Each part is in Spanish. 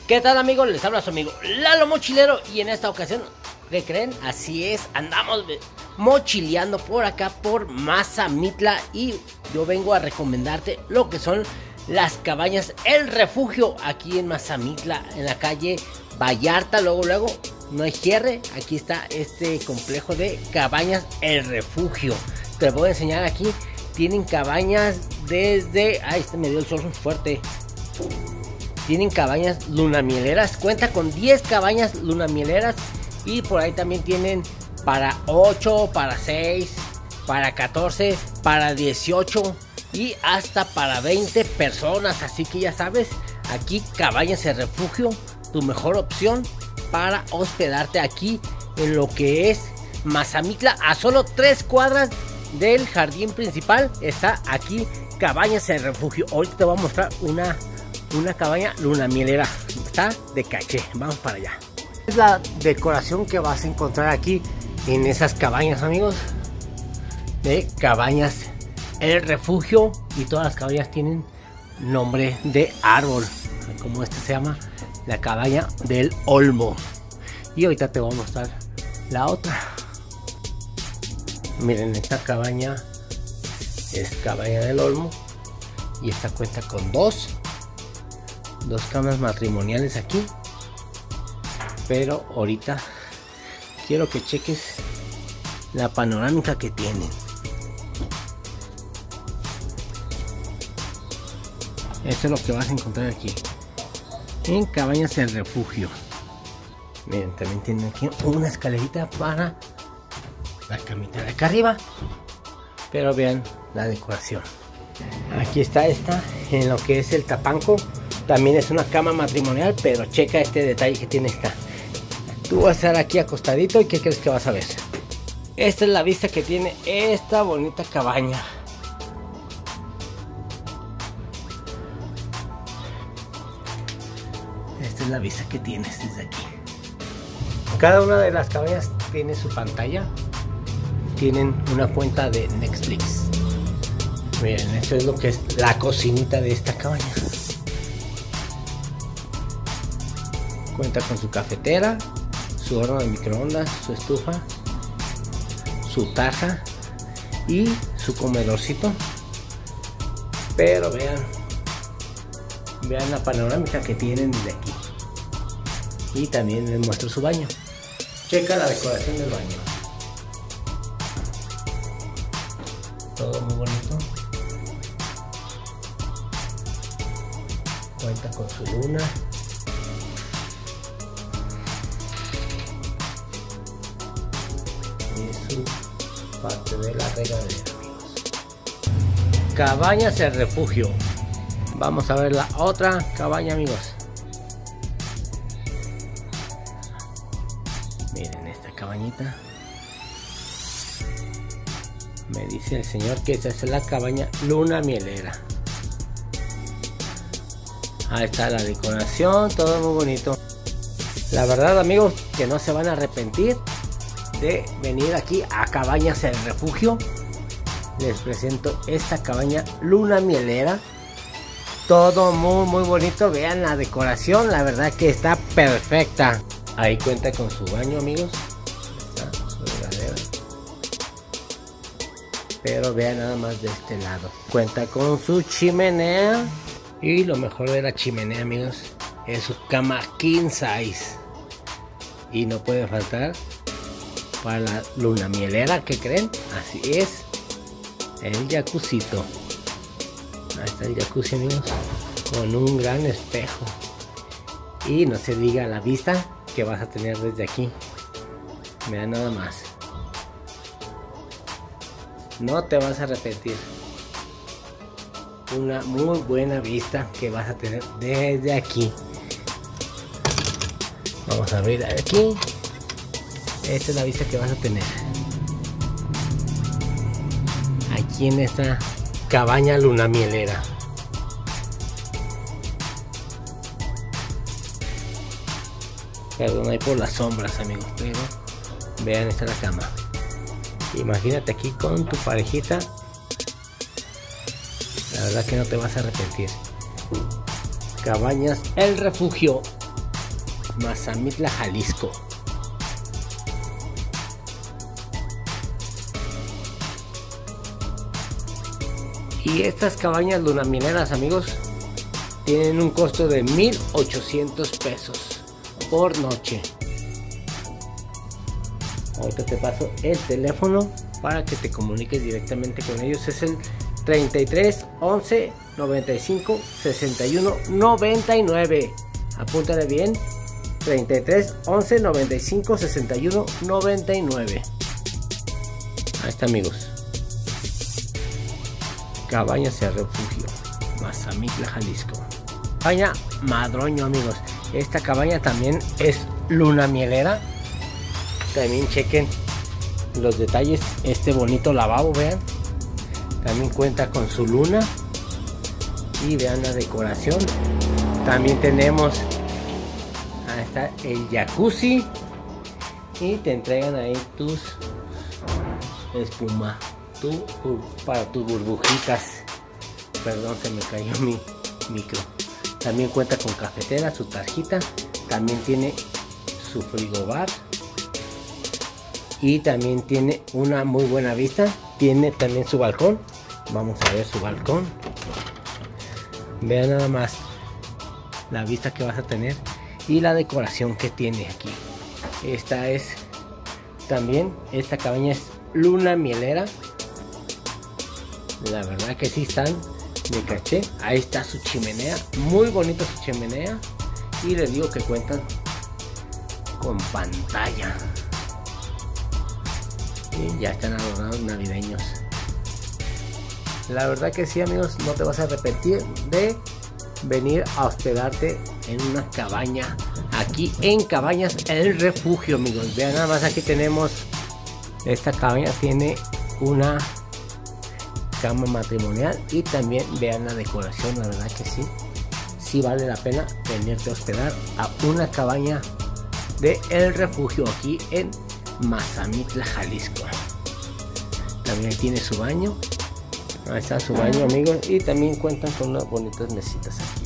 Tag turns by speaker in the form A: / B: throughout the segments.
A: ¿Qué tal, amigos? Les habla su amigo Lalo Mochilero y en esta ocasión, ¿qué creen? Así es, andamos mochileando por acá por Mazamitla y yo vengo a recomendarte lo que son las cabañas El Refugio aquí en Mazamitla, en la calle Vallarta. Luego no hay cierre, aquí está este complejo de cabañas El Refugio. Te voy a enseñar aquí, tienen cabañas desde... Ay, me dio el sol fuerte. Tienen cabañas lunamieleras, cuenta con 10 cabañas lunamieleras y por ahí también tienen para 8, para 6, para 14, para 18 y hasta para 20 personas. Así que ya sabes, aquí Cabañas El Refugio, tu mejor opción para hospedarte aquí en lo que es Mazamitla. A solo 3 cuadras del jardín principal está aquí Cabañas El Refugio. Ahorita te voy a mostrar una cabaña lunamielera, está de caché. Vamos para allá. Es la decoración que vas a encontrar aquí en esas cabañas, amigos, de Cabañas El Refugio, y todas las cabañas tienen nombre de árbol, como esta se llama la cabaña del Olmo. Y ahorita te voy a mostrar la otra. Miren, esta cabaña es Cabaña del Olmo y esta cuenta con dos camas matrimoniales aquí, pero ahorita quiero que cheques la panorámica que tienen. Esto es lo que vas a encontrar aquí en Cabañas El Refugio. Miren, también tienen aquí una escalerita para la camita de acá arriba, pero vean la decoración. Aquí está esta en lo que es el tapanco. También es una cama matrimonial, pero checa este detalle que tiene esta. Tú vas a estar aquí acostadito y ¿qué crees que vas a ver? Esta es la vista que tiene esta bonita cabaña. Esta es la vista que tienes desde aquí. Cada una de las cabañas tiene su pantalla. Tienen una cuenta de Netflix. Miren, esto es lo que es la cocinita de esta cabaña. Cuenta con su cafetera, su horno de microondas, su estufa, su taza y su comedorcito. Pero vean la panorámica que tienen de aquí. Y también les muestro su baño. Checa la decoración del baño. Todo muy bonito. Cuenta con su luna. Y su parte de la regadera, amigos. Cabañas El Refugio. Vamos a ver la otra cabaña, amigos. Miren esta cabañita. Me dice el señor que esta es la cabaña lunamielera. Ahí está la decoración, todo muy bonito. La verdad, amigos, que no se van a arrepentir de venir aquí a Cabañas El Refugio. Les presento esta cabaña lunamielera. Todo muy bonito. Vean la decoración, la verdad que está perfecta. Ahí cuenta con su baño, amigos. Está su regadera. Pero vean nada más de este lado. Cuenta con su chimenea. Y lo mejor de la chimenea, amigos, es su cama king size. Y no puede faltar para la lunamielera, ¿qué creen? Así es, el jacuzito. Ahí está el jacuzzi, amigos, con un gran espejo. Y no se diga la vista que vas a tener desde aquí. Vean nada más. No te vas a arrepentir. Una muy buena vista que vas a tener desde aquí. Vamos a abrir aquí. Esta es la vista que vas a tener aquí en esta cabaña lunamielera. Perdón ahí por las sombras, amigos, pero vean, esta es la cama. Imagínate aquí con tu parejita. La verdad que no te vas a arrepentir. Cabañas El Refugio Mazamitla, Jalisco. Y estas cabañas lunamieleras, amigos, tienen un costo de 1,800 pesos por noche. Ahorita te paso el teléfono para que te comuniques directamente con ellos. Es el 33 11 95 61 99. Apúntale bien. 33 11 95 61 99. Ahí está, amigos. Cabañas de Refugio, Mazamitla, Jalisco. Cabaña Madroño, amigos. Esta cabaña también es lunamielera. También chequen los detalles. Este bonito lavabo, vean. También cuenta con su luna. Y vean la decoración. También tenemos, ahí está el jacuzzi. Y te entregan ahí tus espuma para tus burbujitas. Perdón, se me cayó mi micro. También cuenta con cafetera, su tarjita. También tiene su frigobar. Y también tiene una muy buena vista. Tiene también su balcón. Vamos a ver su balcón. Vean nada más la vista que vas a tener y la decoración que tiene aquí. Esta es también, esta cabaña es lunamielera. La verdad que sí están de caché. Ahí está su chimenea, muy bonita su chimenea. Y les digo que cuentan con pantalla. Y ya están adornados navideños. La verdad que sí, amigos, no te vas a arrepentir de venir a hospedarte en una cabaña aquí en Cabañas El Refugio, amigos. Vean nada más, aquí tenemos, esta cabaña tiene una cama matrimonial y también vean la decoración. La verdad que sí vale la pena venirte a hospedar a una cabaña de El Refugio aquí en Mazamitla, Jalisco. También tiene su baño. Ahí está su baño, amigos. Y también cuentan con unas bonitas mesitas aquí.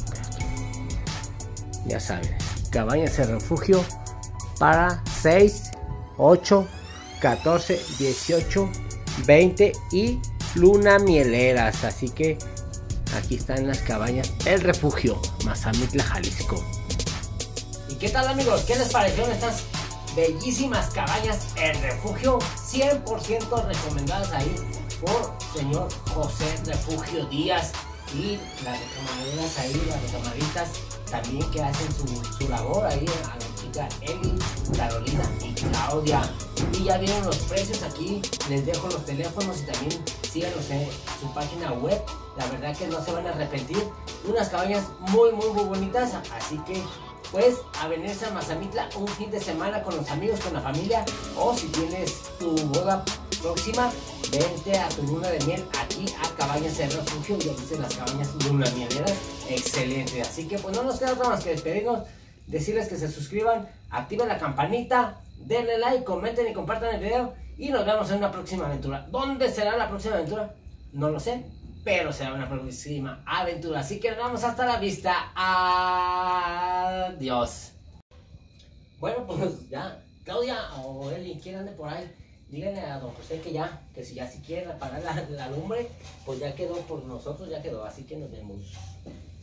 A: Ya saben, Cabañas El Refugio para 6, 8, 14, 18, 20 y lunamieleras. Así que aquí están las Cabañas El Refugio, Mazamitla, Jalisco. ¿Y qué tal, amigos? ¿Qué les parecieron estas bellísimas Cabañas El Refugio? 100% recomendadas ahí por señor José Refugio Díaz. Y las recamaderas ahí, las recamaditas también que hacen su labor ahí, a la chica Eli, Carolina y Claudia. Y ya vieron los precios aquí, les dejo los teléfonos y también síganos en su página web. La verdad que no se van a arrepentir. Unas cabañas muy bonitas, así que pues a venirse a Mazamitla un fin de semana con los amigos, con la familia, o si tienes tu boda próxima, vente a tu luna de miel aquí a Cabañas El Refugio. Ya dicen las cabañas lunamieleras, excelente. Así que pues no nos queda otra más que despedirnos, decirles que se suscriban, activen la campanita, denle like, comenten y compartan el video y nos vemos en una próxima aventura. ¿Dónde será la próxima aventura? No lo sé, pero será una próxima aventura. Así que nos vemos hasta la vista. Adiós. Bueno, pues ya, Claudia o Eli, quien ande por ahí, díganle a don José que si ya quiere apagar la lumbre, pues ya quedó por nosotros, ya quedó. Así que nos vemos.